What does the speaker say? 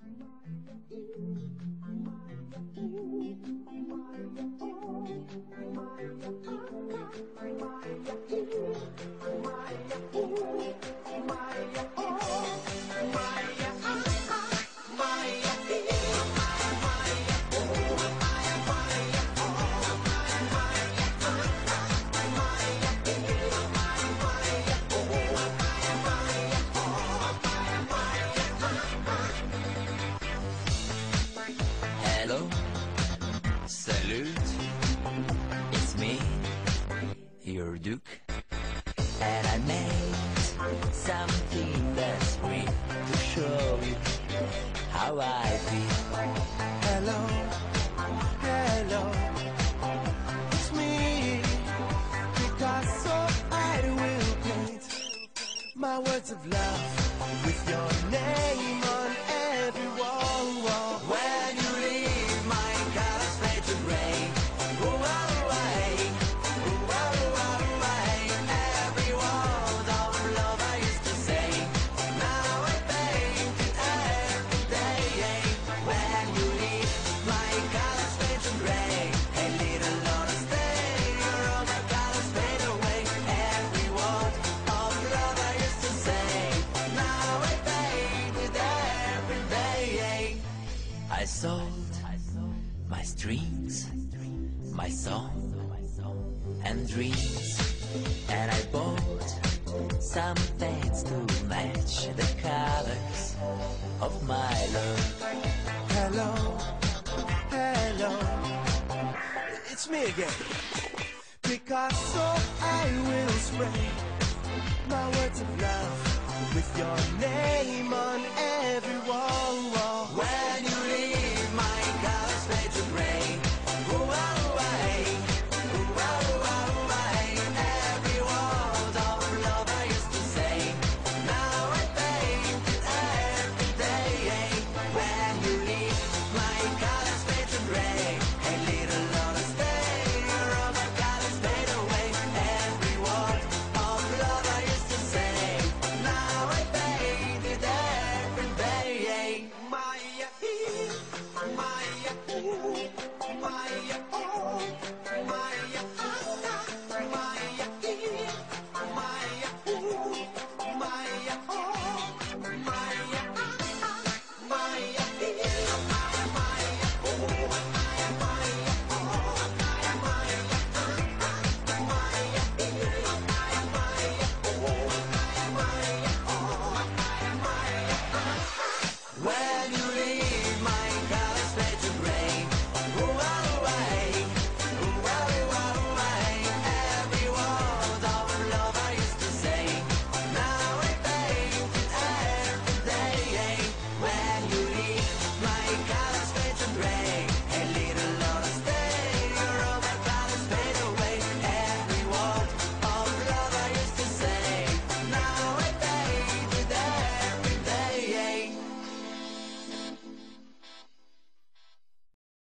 Hello, salute, it's me, your Duke, and I made something that's free to show you how I feel. Hello, hello, it's me, Picasso. I will paint my words of love with your name on every wall. When you leave, my colors fade to gray. Ooh, away, ooh, away. Every word of love I used to say, now I paint it every day. When you leave, my colors fade to gray. A little longer stay, all my colors fade away. Every word of love I used to say, now I paint it every day. I sold my strings, my song and dreams, and I bought some paints to match the colors of my love. Hello, hello, it's me again, Picasso. I will spray my words of love with your name on every wall.